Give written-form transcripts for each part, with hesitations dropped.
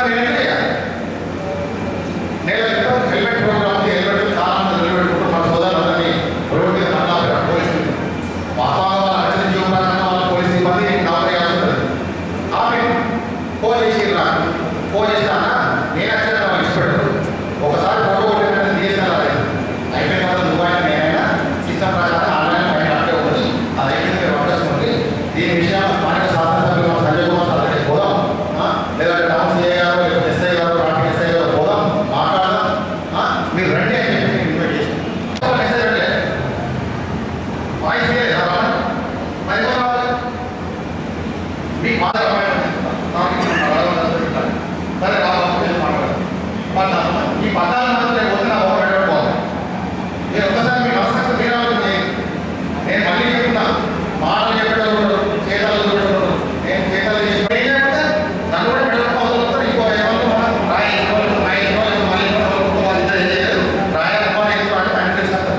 Helmet programme helmet చాలా మంది నిలబెట్టుకుంటారు. మన సోదరులందరినీ రోడ్డు మీద మళ్ళా పోలీసులు వాస్తవంగా వాళ్ళ రక్షణ జీవనాన్ని వాళ్ళ పోలీసు సిబ్బంది నౌకరీ ఉంటుంది. ఆమె ఫోన్ చేసిరా, ఫోన్ చేస్తానా నేను అక్షరం వాళ్ళు ఇష్టపడతారు. ఒకసారి ఫోటో కొట్టిన తీసేసాను అయిపోయిన తర్వాత దుబాయ్ నేనైనా సిస్టమ్ ప్రకారం ఆన్లైన్ పైన అట్టే ఉంటుంది. అది అయిపోయింది మీరు పట్టేసుకోండి. దీని విషయాలు స్థానిక శాసనసభ్యులు సంజయ్ కుమార్ సార్ దగ్గరికి పోదాం, లేదంటే టౌన్ సిఐ గారు లేకపోతే ఎస్ఐ గారు ట్రాఫిక్ ఎస్ఐ గారు పోదాం, మాట్లాడదాం. మీరు రండి అని చెప్పి నేను ఇన్వైట్ చేశాను. మెసేజ్ అంటే వాయిస్ మరి రావాలి మీకు బాధ సరే మాట్లాడదాం. ఈ పదాలు మాత్రం నేను పోతున్నా పోవాలి. మీరు ఒక్కసారి మీ మనసు మీరు ఆలోచన. నేను మళ్ళీ చెప్తున్నా, మాటలు చెప్పేటప్పుడు చేతలు చూపెట్టడం. నేను చేతలు చేసి నన్ను కూడా పెట్టకపోతారు. ఇంకో ఏమన్నా మనం రాయించుకోవాలి మళ్ళీ రాయాలి అంటే తెలుస్తారు.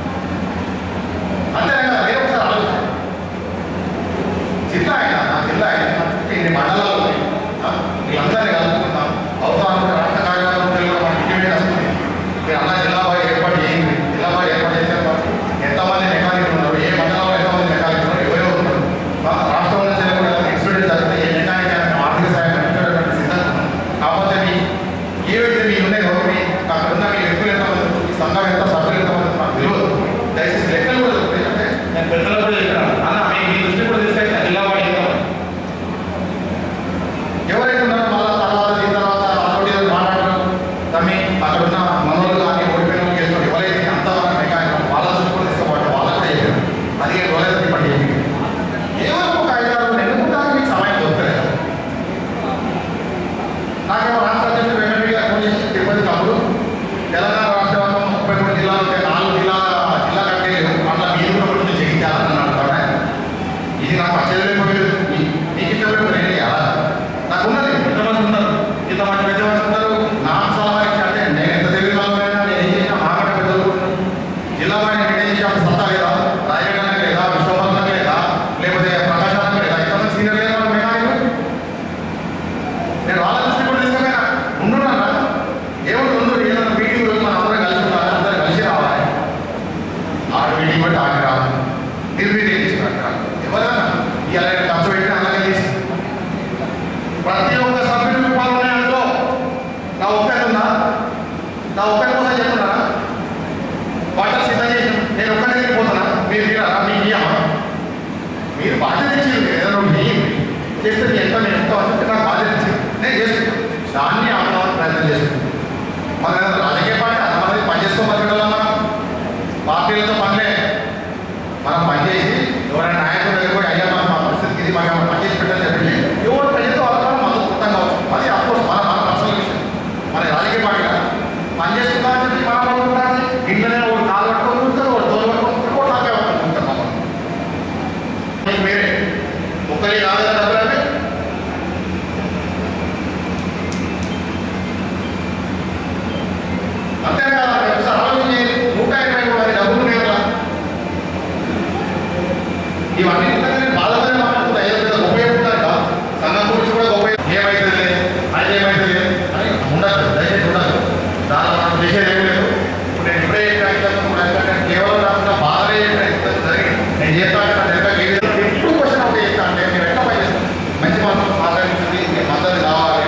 అంతే కదా. మీరు ఒకసారి ఆలోచన. జిల్లా అయినా ఇన్ని మండలాలు ఉన్నాయి. వీళ్ళందరినీ కలుపుకుంటాం. అవసరం రాష్ట్ర కార్యక్రమంలో కూడా మనకి ఇంటిమేట్ వస్తుంది. మీరు అన్న జిల్లా వారి ఏర్పాటు చేయండి. జిల్లా వారి ఏర్పాటు చేసే ఎంతమంది మెకానిక్ ఉన్నారు, ఏ మండలంలో ఎంతమంది మెకానిక్ ఉన్నారు, ఎవరో ఉన్నారు. రాష్ట్రంలో కూడా ఎక్స్పీరియన్స్ జరుగుతుంది. ఏ మెకానిక్ ఆర్థిక సాయం అందించేటువంటి సిద్ధంగా ఉన్నాం. కాకపోతే ఏవైతే మీ ఉన్నాయి ఒకటి అక్కడ ఉన్న మీ వ్యక్తులు ఎంతమంది, మీ సంఘం ఎంత సభ్యులు ఎంతమంది నాకు తెలియదు. దయచేసి లెక్కలు కూడా చెప్తాయి. అంటే నేను పెద్దలు కూడా చెప్పాను అన్న మీ దృష్టి కూడా తీసుకెళ్ళిన జిల్లా వారి ఎవరైతే ఉన్నారో మళ్ళీ తర్వాత అతోటి మాట్లాడడం తమ్మి అక్కడ ఉన్న మనోళ్ళు కానీ ఓడిపోయిన చేసుకుని ఎవరైతే అంతవరకు మెకానిక్ వాళ్ళ దృష్టి కూడా తీసుకోవాలి. వాళ్ళకు కూడా చెప్పారు. అది రోజైతే పని చేయండి. ఏమో ఒక 5-6 ఎన్నుకుంటానికి మీకు సమయం దొరకలేదు. నాకేమో రాష్ట్ర అధ్యక్షుడు వెంకటరెడ్డి గారు ఫోన్ చేసి తిరుపతి తమ్ముడు తెలంగాణ రాష్ట్ర వ్యాప్తంగా 33 జిల్లాలు ఉంటే 4 జిల్లా కట్టే అట్లా మీరు కూడా ఉంటుంది జగించాలని అంటారా? ఇది నాకు పచ్చలేదు. మీకు ఇష్టపడి నేను చేయాలా? నాకు ఉన్నది ఎంతమంది ఉన్నారు, ఇంతమంది పెద్దమంది ఉన్నారు. నాకు సలహా అంటే నేను ఎంత తెలియని వాళ్ళైనా నేను ఏం చేసినా మాకంటే పెద్దలు జిల్లా వాడిని మెయింటైన్ చేసిన సత్తా లేదా, రాజకీయానికి లేదా, విశ్వబంధం లేదా, లేకపోతే ప్రకాశానికి లేదా, ఇంతమంది సీనియర్ లేదా వాళ్ళ మెకానిక్. నేను వాళ్ళ దృష్టి కూడా తీసుకున్నా ఉండున్నారా ఏముంటుంది ఏదైనా మీటింగ్ రోజు మనం అందరం కలిసి ఉండాలి, అందరూ కలిసి రావాలి. ఆడ మీటింగ్ బట్టి ఆగి రాదు, నిర్వీర్యం తీసుకురా ఎవరైనా ఇలా ఖర్చు పెట్టి అలాగే తీసి ప్రతి ఒక్క సభ్యుడికి పాల్గొనే అందులో నా ఒక్కటి ఉందా? నా ఒక్కటి కోసం చెప్తున్నా బట్టలు సిద్ధం చేసి నేను ఒక్కటి పోతున్నా. మీరు తీరారా? మీకు ఇయ్యమా? మీరు బాధ్యత ఇచ్చింది ఏదైనా చేస్తే ఎంత నేను ఎంత అంటే నాకు బాధ్యత ఇచ్చింది నేను చేస్తున్నాను. దాన్ని ఆపడానికి ప్రయత్నం చేస్తున్నాను. మన రాజకీయ పార్టీ అంతమంది పని చేసుకోమని మనం పార్టీలతో పనిలే. మనం పనిచేసి ఎవరైనా నాయకుల దగ్గర పోయి అయ్యా మా పరిస్థితికి ఇది మాకు పనిచేసి పెట్టని చెప్పండి. ఎవరు ప్రజలతో వాళ్ళ మద్దతు మొత్తం కావచ్చు. అది అఫ్కోర్స్ మన పర్సనల్ విషయం. మన రాజకీయ పార్టీగా పనిచేస్తుందని చెప్పి మనం అనుకుంటారు. ఇంట్లోనే ఒక కాలు పట్టుకొని చూస్తారు, ఒక తోలు పట్టుకొని చూస్తారు, ఒక నాకే పట్టుకొని చూస్తారు. మమ్మల్ని మీరే ఒక్కరి కాదు డబ్బులంటే అంతేకాదు. ఒకసారి ఆలోచించి 120 డబ్బులు ఉన్నాయి కదా. ఇవన్నీ బాధపడే మాట్లాడుతున్నా. ఏదో ఉపయోగపడతారు కదా సంఘం గురించి కూడా ఏమైతుంది అది ఏమైతుంది అని ఉండదు. దయచేసి ఉండదు. దానిలో మనం చేసేది ఏమి లేదు. ఇప్పుడు నేను ఇప్పుడే కేవలం రాసిన బాధలే జరిగింది. నేను చేస్తాను ఎప్పుడు క్వశ్చన్ ఒకటి చెప్తాను అంటే మీరు ఎట్లా పని చేస్తాను మంచి మనసు సహకరించింది మీరు మద్దతు కావాలి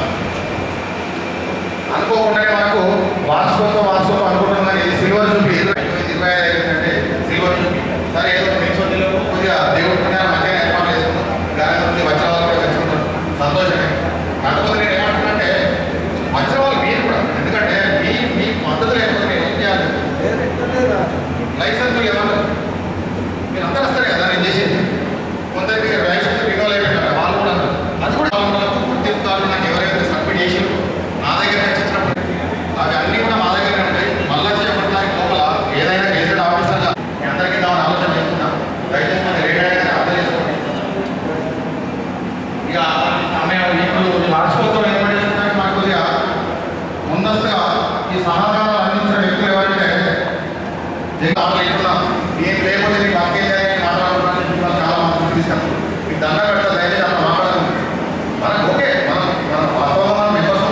అనుకోకుండానే మనకు వార్షికోత్సవం అనుకుంటున్నాం. కానీ ఇది సిల్వర్ చూపి 25 అంటే సిల్వర్ చూపి సరే ఏదో నిమిషంలో కొద్దిగా దేవుడి పుణ్యాన్ని మంచిగా ఏర్పాటు చేసుకున్నాం. దాని గురించి వచ్చిన వాళ్ళు కూడా తెచ్చుకుంటాం, సంతోషమే. కాకపోతే నేను ఏమంటున్నానంటే వచ్చిన వాళ్ళు మీరు కూడా, ఎందుకంటే మీ మద్దతు లేకపోతే నేను ఏం చేయాలి? లైసెన్స్ ఏమన్నా మీరు అందరూ వస్తారు కదా. నేను చేసేది కొందరికి లైసెన్స్ రినోల్ అయిపోయినా వాళ్ళు కూడా అది కూడా గుర్తింపుతారు. నాకు ఎవరైతే సబ్మిట్ చేసి నా దగ్గర తెచ్చినప్పుడు అవి అన్నీ కూడా మా దగ్గర ఉంటాయి. మళ్ళా చేపట్టడానికి లోపల ఏదైనా గెజెట్ ఆఫీసర్గా మీ అందరికీ కావాలని ఆలోచన చేస్తున్నా. దయచేసి మన రేట్ అర్థం చేసుకోండి. ఇక ఇప్పుడు వార్షికోత్సవం ఏర్పాటు చేసుకోవడానికి మనకు కొద్దిగా ముందస్తుగా ఈ సహకారాలు అందించిన వ్యక్తులు ఎవరంటే మాట్లాడుతున్నాం. ఏం లేకపోతే మీకు అక్కేయాలని మాట్లాడుతున్నాను చాలా మంది తీసుకెళ్తాం. మీకు దండ పెడతా దయచేసి అట్లా మాట్లాడుతుంది. మనకు ఓకే మనం వాస్తవంగా మనం మెంబర్స్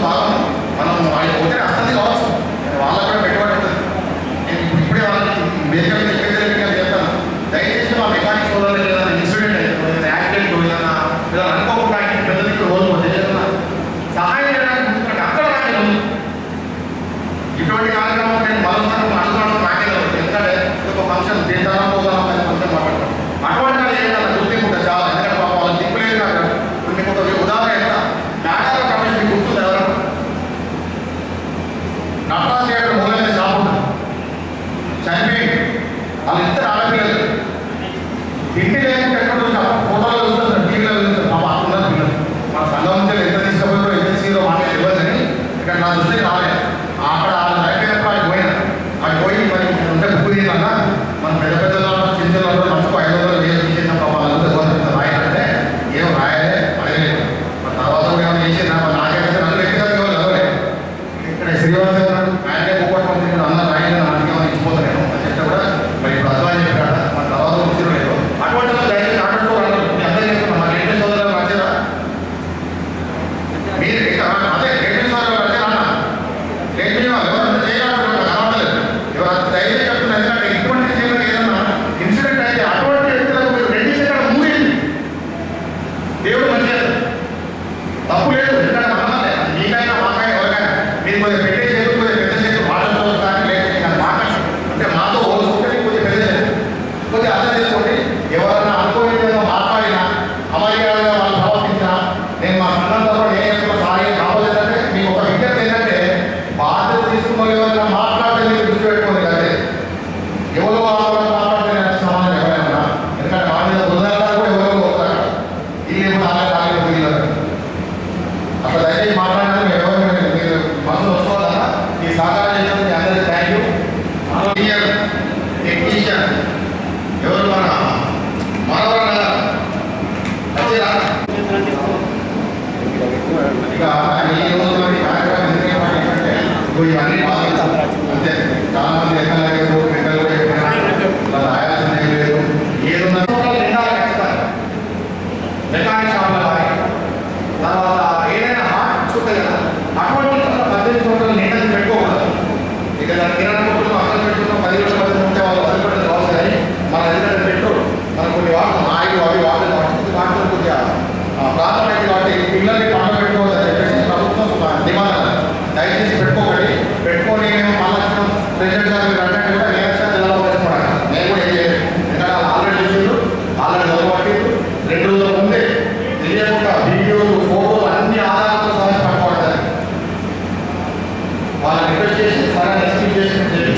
దేవుడు మంచిగా తప్పు లేదు. ఎందుకంటే మనమే మీకైనా మాకైనా ఎవరికైనా మీరు కొద్దిగా పెట్టే చేతులు కొద్దిగా పెద్ద చేతులు మాటలతో కానీ లేకపోతే మాట అంటే మాతో ఓల్చుకుంటే కొద్దిగా పెద్ద కొద్దిగా అర్థం చేసుకోండి. ఎవరైనా అనుకోని విధంగా మాట్లాడినా అమర్యాదగా వాళ్ళు ప్రవర్తించినా నేను మా సంఘంతో నేను ఎప్పుడు సారీ కావాలంటే మీకు ఒక విజ్ఞప్తి ఏంటంటే బాధ్యత తీసుకున్న ఎవరైనా మాట్లాడితే మీరు దృష్టి పెట్టుకోండి కదే ఎవరో మాట్లాడితే సమాధానం ఎవరైనా. ఎందుకంటే మా మీద బుధవారం కూడా ఎవరో పోతారు ఇల్లు అక్కడ దయచేసి మాట్లాడాలి. మీరు ఎవరు మీరు మనసు వస్తుందా ఈ సహకారం చేసినందుకు మీ అందరికీ థ్యాంక్ యూ. టెక్నీషియన్ ఎవరు మన మనవరా వచ్చేరా ఇక ఇవన్నీ అంతే చాలా మంది ఎక్కలేదు ఎక్కలు ఇలా రాయాల్సిన లేదు ఏదున్నా నిండాలి ఖచ్చితంగా మెకానిక్ షాప్లో కానీ తర్వాత ఏదైనా హార్ట్ చూస్తాయి కదా అటువంటి 18 సంవత్సరాలు నిండా పెట్టుకోకూడదు. ఇక దాని కిరాణా కొట్టుకు అక్కడ పెట్టుకున్న 10 18 ఉంటే వాళ్ళు వదిలిపెట్టేది కావచ్చు. కానీ మన ఎందుకంటే పెట్రోల్ మనం కొన్ని వాడతాం ఆయిల్ అవి వాడలేదు వాటితో కొద్దిగా ప్రాంతం అయితే కాబట్టి పిల్లల్ని పంట పెట్టుకోవద్దని చెప్పేసి ప్రభుత్వం నిబంధన దయచేసి పెట్టుకోకండి. పెట్టుకొని మేము మళ్ళీ ప్రెసిడెంట్ గారు మీరు అంటే కూడా నేను జిల్లాలో వేసుకోవడానికి నేను కూడా ఏం చేయలేదు. ఎందుకంటే వాళ్ళు ఆల్రెడీ చూసారు ఆల్రెడీ మొదలుపట్టి 2 రోజుల ముందే తెలియకుండా వీడియోలు ఫోటోలు అన్ని ఆధారాలతో సహా పట్టుకోవడానికి వాళ్ళని రిక్వెస్ట్ చేసి సరైన ఎక్స్ప్లెయిన్ చేసి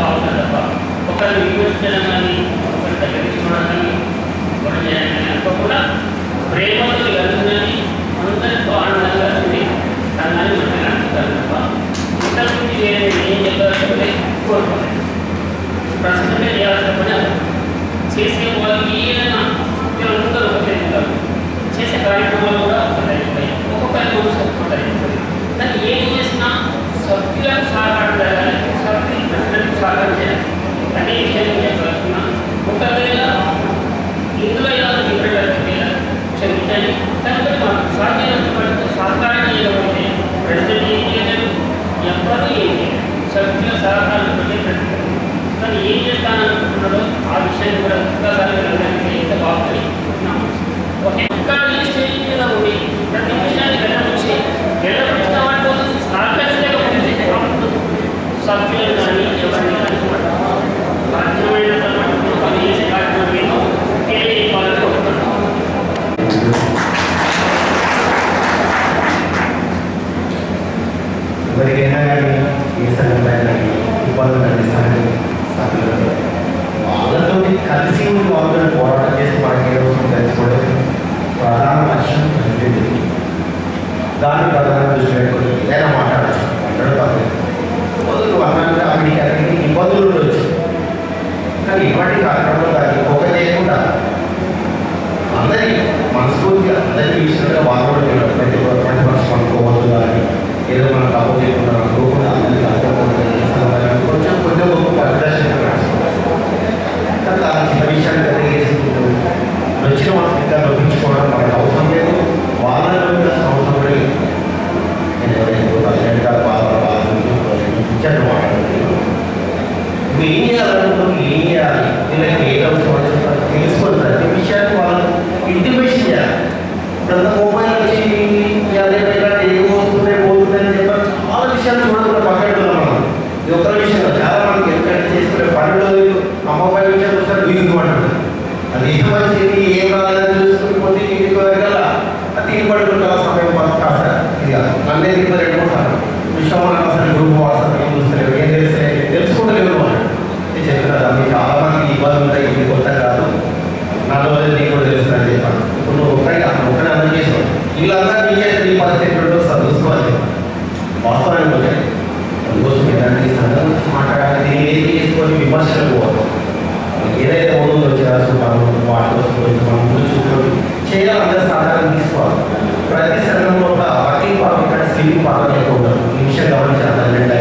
బాగుంటుంది తప్ప ఒకరిని విమర్శించడం కానీ ఒకరి దగ్గర తీసుకోవడం కానీ గొడవ చేయడం కానీ అనుకోకుండా ప్రేమతో కలిగిందని అందరితో ఆనందంగా ఉంది సంఘాన్ని మంచిగా అనుకుంటారు తప్ప ఇంటర్ నుంచి వేరే ఏం చెప్పాలంటే కోరుకోలేదు. ప్రస్తుతమే చేయాల్సిన పని చేసే వాళ్ళకి ఏదైనా అందరూ ఒకటే చేసే కార్యక్రమాలు కూడా ఒకటే ఒక్కొక్కరి మనసు ఒక్కొక్కటి కానీ ఏం చేసినా సభ్యులకు సహకారం జరగాలి, సభ్యులు ప్రజలకు సహకారం చేయాలి అనే విషయాన్ని చెప్పాల్సిన ఒకవేళ ఇందులో ఏదైనా డిఫరెంట్ క్షమించాలి కానీ మాకు సాధ్యమైనంత సహకారం చేయకపోతే ప్రజలు ఏం చేయలేదు, ఎవ్వరూ ఏం చేయలేదు, సభ్యుల సహకారం ప్రతి కానీ ఏం చేస్తాననుకుంటున్నాడో ఆ విషయాన్ని కూడా ఒక్కసారి అందరికీ ఎంత బాగుంటుంది ఓకే. ఇంకా ఈ స్టేజ్ మీద ఉండి ప్రతి విషయాన్ని గెలవచ్చి గెలవచ్చిన వాటి కోసం సహకరించకపోతే సభ్యులు కానీ ఎవరిని అనుకోండి సాధ్యమైనంత మటుకు పని చేసే కార్యక్రమం ఏదో తెలియజేయాలని కోరుకుంటున్నాను. ఎవరికైనా కానీ ఏ సంఘటన ఇబ్బందులు అందిస్తానని వాళ్ళతో కలిసి వాళ్ళని పోరాటం చేసి మనకి ఏ రోజు తెలుసుకోవడం ప్రధాన లక్ష్యం ప్రతినిధి. దాన్ని ప్రధాన దృష్టి పెట్టుకుని ఏదైనా మాట్లాడచ్చు, మాట్లాడుతుంది అన్నట్టుగా అక్కడికి ఇబ్బందులు ఉండొచ్చు కానీ ఇటువంటి కార్యక్రమంలో దాన్ని ఒక చేయకుండా అందరి మనస్ఫూర్తిగా అందరికీ విషయంగా బాగుపడుతున్నారు. ప్రతిపక్షం అనుకోవద్దు కానీ ఏదో మనం తప్పు చేయకుండా అనుకోకుండా అందరికీ కొంచెం కొంచెం ప్రదర్శన కానీ చిన్న విషయాన్ని తెలియజేసుకుంటూ వచ్చిన వాళ్ళకి ఇంకా నొప్పించుకోవడం మనకు అవసరం లేదు, వాళ్ళని నొప్పించాల్సిన అవసరం లేదు. నేను ఎవరైనా ప్రెసిడెంట్గా ఇచ్చాను మాట్లాడుతున్నాను. నువ్వు ఏం చేయాలనుకుంటున్నావు, ఏం చేయాలి, వీళ్ళకి ఏ అవసరం తెలుసుకోవాలి. ప్రతి విషయాన్ని వాళ్ళు ఇంటిమేషన్ చేయాలి. ఇప్పుడు మొబైల్ వచ్చి ఏమవుతుంది పోతుందని చెప్పాలి చాలా విషయాలు చూడకుండా పక్కడుతున్నాం మనం. ఇది ఒక్క విషయం చాలా మందికి ఎక్కడికి చేసుకునే పనులు ఆ మొబైల్ విషయాలు వస్తారు వీరికి పడుతుంది. అది ఏం మంచిది ఏం రాలేదని చూసుకుని పోతే ఇంటికి వెళ్ళగల అది పడుకుంటా సమయం కాస్త ఇది నన్నే ఇప్పుడు రెండుకుంటాను విషయం అసలు గ్రూప్ వాట్సాప్ ఏం చూస్తలేవు ఏం తెలుసుకుంటలేవు వాళ్ళు. నేను చెప్తున్నాను అది చాలా మందికి ఇబ్బంది ఉంటాయి, ఇది కొత్త కాదు, నాలో నీకు కూడా తెలుస్తుందని చెప్పాను. ఇప్పుడు నువ్వు ఒక్కడికి ఒక్కడే అందరూ చేసావు, వీళ్ళందరూ నీ చేస్తే నీ పరిస్థితి ఏంటో చూసుకోవాలి. వాస్తవానికి వచ్చాయి అందుకోసం ఏంటంటే ఈ సంఘం గురించి మాట్లాడాలి, దీన్ని ఏది చేసుకొని విమర్శలు పోవాలి. ఏదైతే ముందు వచ్చి రాసుకుంటామో వాటి కోసం మనం ముందు చూసుకొని చేయాలి, అందరూ సహకారం తీసుకోవాలి. ప్రతి సంఘంలో కూడా వర్కింగ్ పార్ట్ ఇక్కడ స్కిల్లింగ్ పార్ట్ ఎక్కువ ఉంటారు. ఈ విషయం గమనించాలి.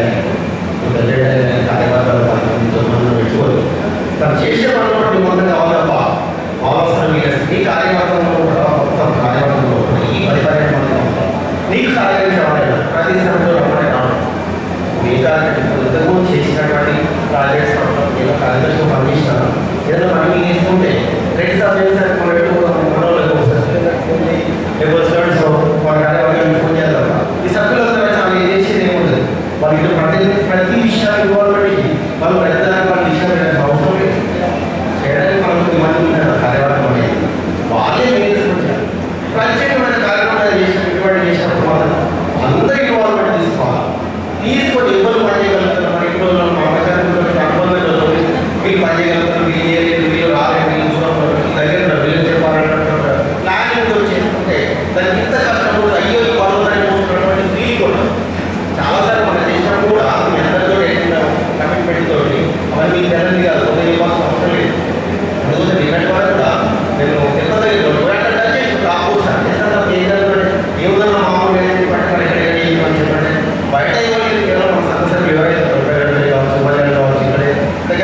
కార్యకర్తలు మనం పెట్టుకోవాలి. తను చేసే పనులు కూడా మిమ్మల్ని కావాలి తప్ప అవసరం లేదు. ఈ కార్యకర్తలు కూడా మొత్తం కార్యకర్తలు ఈ 10-12 మంది ఉంటారు. నీకు సహకరించడం ప్రతి సంఘంలో రమ్మని రావడం మిగతా ఇంతకు చేసినటువంటి ప్రాజెక్ట్స్ ఏదో కార్యదర్శిగా పనిచేసినాను ఏదైనా పని చేసుకుంటే 2 సార్లు చేస్తారు మనం మనోళ్ళకి స్టూడెంట్స్ మన కార్యవర్గాన్ని ఫోన్ చేద్దాం. ఈ సభ్యులందరూ చాలా ఏం చేసేది ఏముంటుంది, వాళ్ళకి ప్రతి విషయాన్ని ఇన్వాల్వ్మెంట్ వాళ్ళు ప్రతిదానికి వాళ్ళ విషయాలు అవసరం లేదు. చేయడానికి మనకు మంది ఉంటారు కార్యవర్గం అనేది వాళ్ళే చేసుకుంటారు. ప్రత్యేకమైన కార్యక్రమాలు చేసినటువంటి చేసినప్పుడు మాత్రం అందరూ ఇన్వాల్వ్మెంట్ తీసుకోవాలి. తీసుకొని ఇబ్బంది పని చేయగలుగుతున్నారు. మన ఇంట్లో అనుబంధంలో వీళ్ళు పని చేయగలుగుతారు, వీళ్ళు చేయలేదు, వీళ్ళు రాలేదు, వీళ్ళు దూరం దగ్గర వీళ్ళు చెప్పాలంటే ప్లానింగ్ చేసుకుంటే దానికి ఇంత కష్టం కూడా అయ్యో వాళ్ళని మోసుకున్నటువంటి ఫీలింగ్ కూడా చాలాసార్లు మనం చేసినప్పుడు కూడా మీ అందరితో కమిట్మెంట్ తోటి అవన్నీ మీకు తెలియదు కాదు, కొంత ఇవ్వాల్సిన అవసరం లేదు. అందుకోసం డిపెండ్ వల్ల కూడా నేను తిరుపతి అక్కడ టచ్ చేసుకుంటా ఆపోసాను ఏ విధంగా మామూలు చెప్పండి చెప్పండి బయట ఇవ్వాలి కేవలం మన సంస్థలు ఎవరైతే కావచ్చు ఉపజలు కావచ్చు ఇక్కడ దగ్గర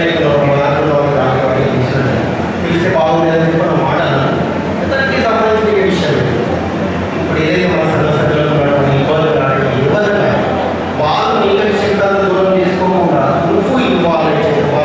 పిలిస్తే బాగుండేదని చెప్పి మనం మాట్లాడాను. ఇతనికి సంబంధించిన విషయం ఇప్పుడు ఏదైతే మన సంస్థలు ఇబ్బందులు కానీ ఇబ్బంది కానీ వాళ్ళు నీకు చిత్తాన్ని దూరం చేసుకోకుండా నువ్వు ఇవ్వాలి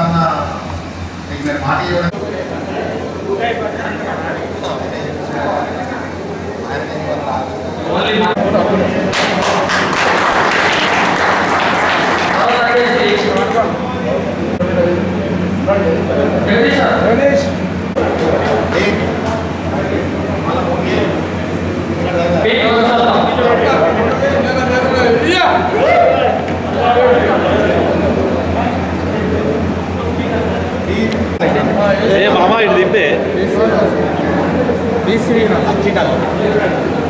అన్న మీకు నేను మాట ఇవ్వడం మామ ఇటు తిప్పే బీసీ